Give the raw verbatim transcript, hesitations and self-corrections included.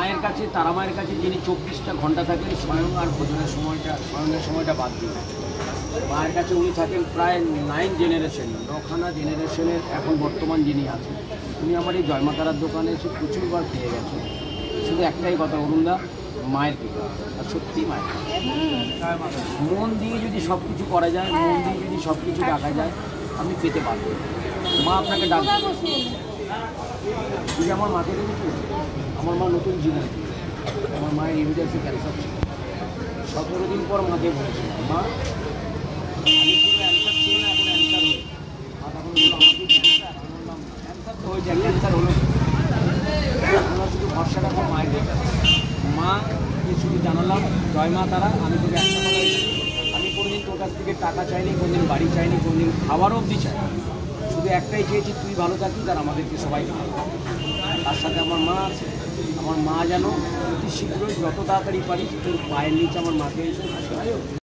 মায়ের কাছে, তারা মায়ের কাছে যিনি চব্বিশটা ঘন্টা থাকেন স্বয়ং আর ভোজনের সময়টা, স্বয়ংয়ের সময়টা বাদ দিয়ে, মায়ের কাছে উনি থাকেন প্রায় নাইন জেনারেশন, নখানা জেনারেশনের এখন বর্তমান যিনি আছেন। উনি আমার এই জয়মাতারার দোকানে এসে প্রচুরবার পেয়ে গেছে। শুধু একটাই কথা, অরুণদা, মায়ের কৃপা। আর সত্যি মায়ের মন দিয়ে যদি সব কিছু করা যায়, মন দিয়ে যদি সব কিছু ডাকা যায়, আপনি পেতে পারবেন। মা আপনাকে ডাকবে। যদি আমার মাকে দেখেছি, আমার মা নতুন জীবন, আমার মায়ের ইউরিয়াসে ক্যান্সার ছিল। সতেরো দিন পর মাকে বলেছিল, মা আমি শুধু ক্যান্সার ছিল না, এখন ক্যান্সার হয়ে মা তখন বললো আমাকে ক্যান্সার, আমি বললাম ক্যান্সার তো হয়ে যায়, ক্যান্সার হলো আমরা শুধু ভরসা রাখবো মায়ের কাছে। মাকে শুধু জানালাম, জয় মা তারা, আমি তোকে একটা কথাই, আমি কোনোদিন তোর কাছ থেকে টাকা চাইনি, কোনোদিন বাড়ি চাইনি, কোনোদিন খাবারও অবধি চাই, শুধু একটাই চেয়েছি তুই ভালো থাকিস আর আমাদেরকে সবাইকে ভালো। তার সাথে আমার মা আছে, আমার মা যেন অতি শীঘ্রই যত তাড়াতাড়ি পারিস তোর পায়ের নিচে আমার মাকে এসে